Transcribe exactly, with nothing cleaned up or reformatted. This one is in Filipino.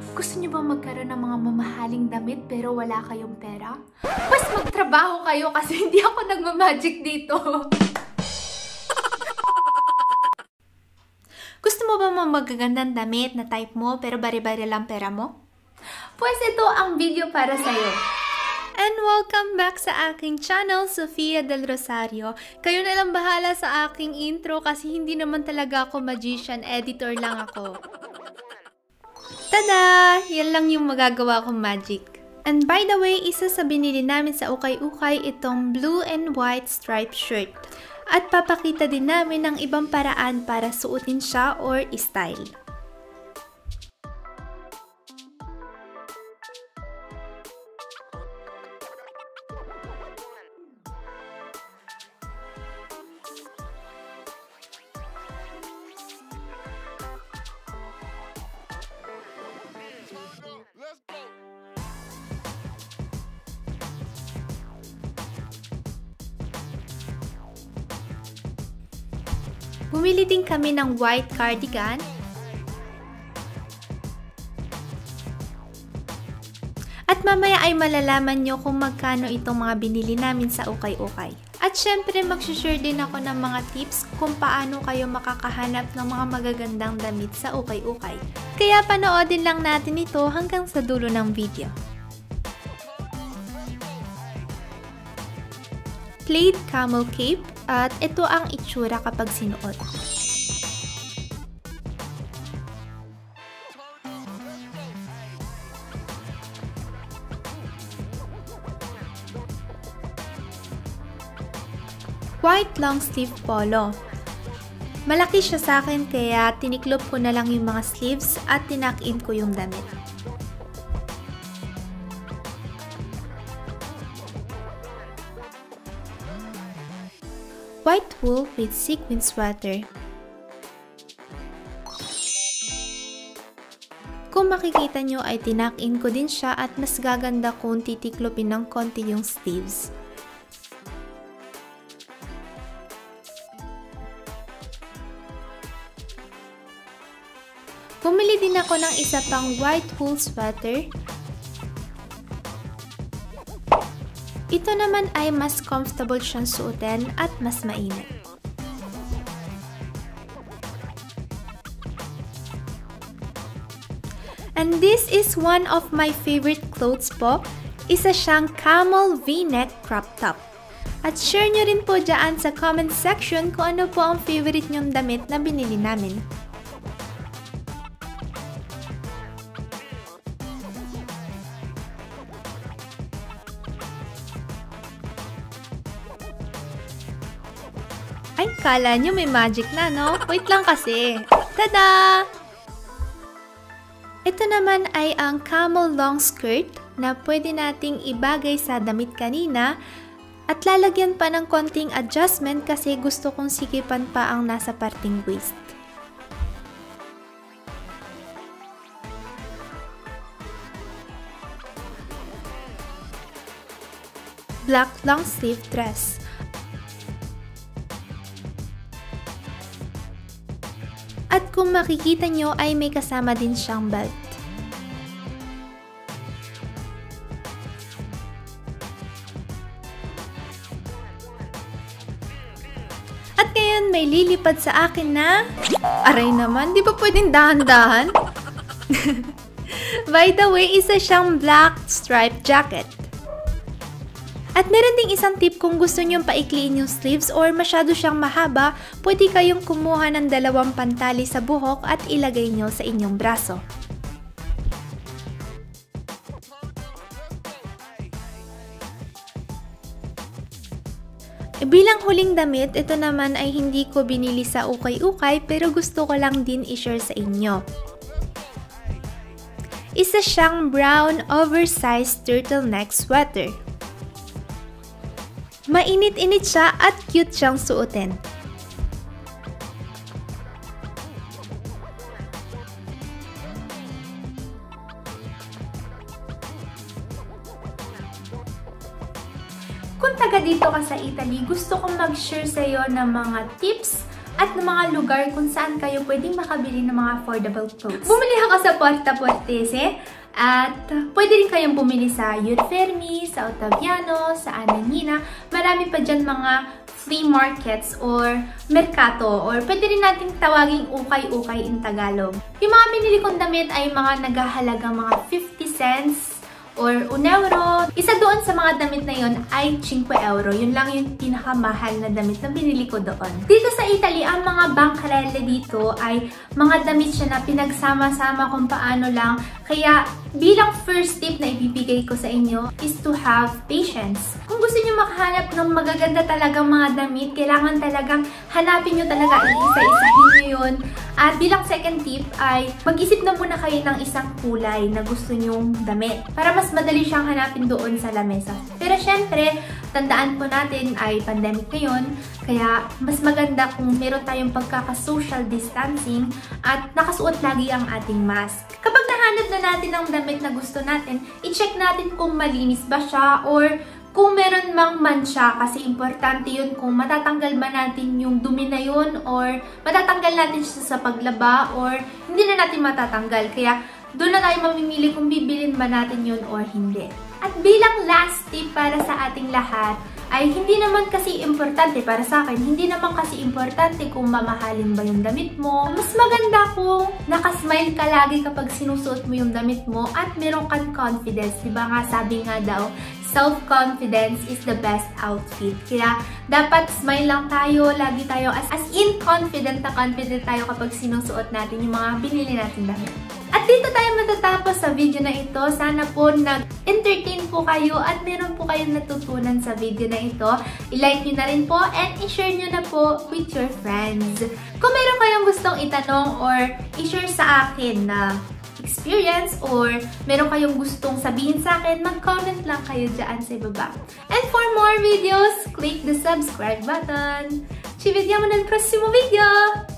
Gusto niyo ba magkaroon ng mga mamahaling damit pero wala kayong pera? Mas magtrabaho kayo kasi hindi ako nagmamagic dito. Gusto mo ba magagandang damit na type mo pero bari-bari lang pera mo? Pues ito ang video para sa'yo. And welcome back sa aking channel, Sophia del Rosario. Kayo na lang bahala sa aking intro kasi hindi naman talaga ako magician, editor lang ako. Tada! Yan lang yung magagawa kong magic. And by the way, isa sa binili namin sa UKAY-UKAY itong blue and white striped shirt. At papakita din namin ng ibang paraan para suotin siya or style. Bumili din kami ng white cardigan at mamaya ay malalaman nyo kung magkano itong mga binili namin sa UKAY-UKAY. At syempre mag-share din ako ng mga tips kung paano kayo makakahanap ng mga magagandang damit sa UKAY-UKAY. Kaya panoodin lang natin ito hanggang sa dulo ng video. Plaid camel cape at ito ang itsura kapag sinuot. White long sleeve polo. Malaki siya sa akin kaya tiniklop ko na lang yung mga sleeves at tinak-in ko yung damit. White wool with sequin sweater. Kung makikita nyo ay tinak-in ko din siya at mas gaganda kung titiklopin ng konti yung sleeves. Bumili din ako ng isa pang white wool sweater. Ito naman ay mas comfortable siyang suotin at mas mainit. And this is one of my favorite clothes po. Isa siyang camel V-neck crop top. At share nyo rin po dyan sa comment section kung ano po ang favorite nyong damit na binili namin. Ay, kala nyo may magic na, no? Wait lang kasi. Tada! Ito naman ay ang camel long skirt na pwede nating ibagay sa damit kanina at lalagyan pa ng konting adjustment kasi gusto kong sikipan pa ang nasa parting waist. Black long sleeve dress. At kung makikita nyo ay may kasama din siyang belt. At ngayon may lilipad sa akin na... Aray naman, di ba pwedeng dahan-dahan? By the way, isa siyang black striped jacket. At meron ding isang tip kung gusto nyong paikliin yung sleeves or masyado siyang mahaba, pwede kayong kumuha ng dalawang pantali sa buhok at ilagay nyo sa inyong braso. E bilang huling damit, ito naman ay hindi ko binili sa UKAY-UKAY pero gusto ko lang din i-share sa inyo. Isa siyang brown oversized turtleneck sweater. Mainit-init siya at cute siyang suotin. Kung taga dito ka sa Italy, gusto kong mag-share sa iyo ng mga tips at ng mga lugar kung saan kayo pwedeng makabili ng mga affordable clothes. Bumili ako sa Porta Portese at pwede rin kayong bumili sa Youth Fermi, sa Ottaviano, sa Ananina. Marami pa dyan mga flea markets or merkato or pwede rin nating tawaging ukay-ukay in Tagalog. Yung mga binili kong damit ay mga naghahalagang mga fifty cents or one euro. Isa doon sa mga damit na yon ay five euro. Yun lang yung pinakamahal na damit na binili ko doon. Dito sa Italy, ang mga bancarelle dito ay mga damit siya na pinagsama-sama kung paano lang. Kaya bilang first tip na ibibigay ko sa inyo is to have patience. Kung gusto nyo makahanap ng magaganda talagang mga damit, kailangan talagang hanapin nyo talaga, iisa-isahin nyo yun. At bilang second tip ay mag-isip na muna kayo ng isang kulay na gusto nyong damit para mas madali siyang hanapin doon sa lamesa. Pero syempre, tandaan po natin ay pandemic ngayon, kaya mas maganda kung meron tayong pagkaka-social distancing at nakasuot lagi ang ating mask. Kapag nahanap na natin ang damit na gusto natin, i-check natin kung malinis ba siya or kung meron mang mancha, kasi importante yun kung matatanggal ba natin yung dumi na yun or matatanggal natin siya sa paglaba or hindi na natin matatanggal. Kaya doon na tayo mamimili kung bibilin ba natin yun or hindi. At bilang last tip para sa ating lahat, ay hindi naman kasi importante para sa akin, hindi naman kasi importante kung mamahalin ba yung damit mo. Mas maganda kung nakasmile ka lagi kapag sinusuot mo yung damit mo at meron kang confidence. Diba nga, sabi nga daw, self-confidence is the best outfit. Kaya dapat smile lang tayo, lagi tayo as, as in confident na confident tayo kapag sinusuot natin yung mga binili natin damit. At dito tayo matatapos sa video na ito. Sana po nag-entertain po kayo at meron po kayong natutunan sa video na ito. I-like nyo na rin po and i-share nyo na po with your friends. Kung meron kayong gustong itanong or i-share sa akin na experience or meron kayong gustong sabihin sa akin, mag-comment lang kayo dyan sa ibaba. And for more videos, click the subscribe button. Ci vediamo nel prossimo video!